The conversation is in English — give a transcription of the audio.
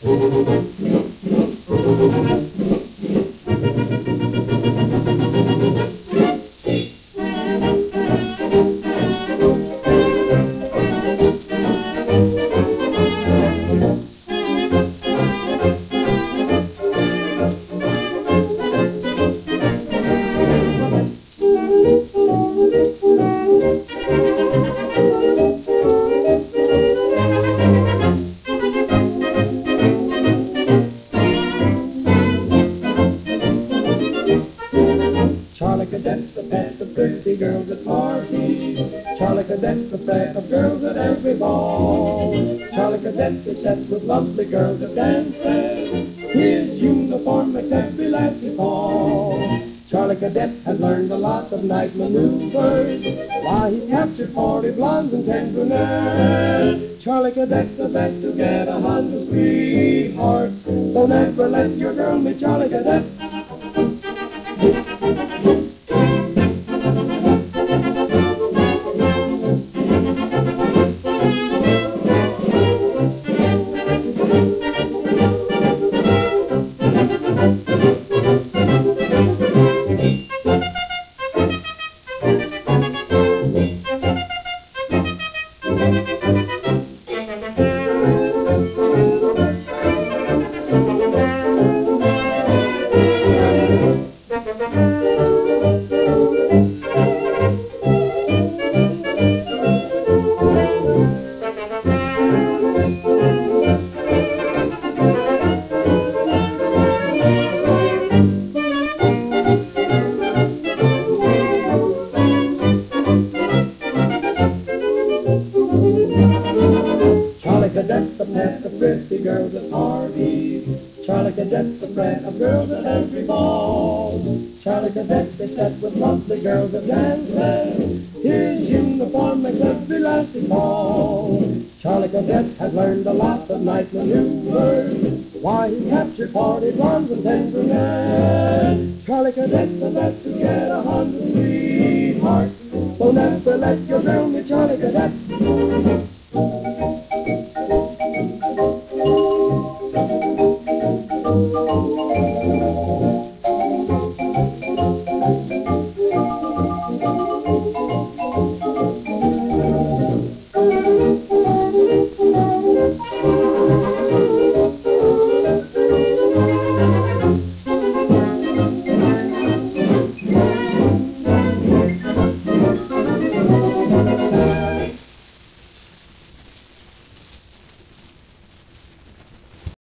Charlie Cadet's the pet of pretty girls at parties. Charlie Cadet's the pet of girls at every ball. Charlie Cadet is set with lovely girls at dances. His uniform makes every lassie fall. Charlie Cadet has learned a lot of night maneuvers. Why, he captured 40 blondes and 10 brunettes. Charlie Cadet's the best to get 100 sweethearts. So never let your girl meet Charlie Cadet. Cadet's the pet of pretty girls at parties. Charlie Cadet's the pet of girls at every ball. Charlie Cadet is set with lovely girls at dances. His uniform makes every lassie fall. Charlie Cadet has learned a lot of night maneuvers. Why, he captured 40 blondes and 10 brunettes. Charlie Cadet's the best to get 100 sweethearts. So never let your girl meet Charlie Cadet.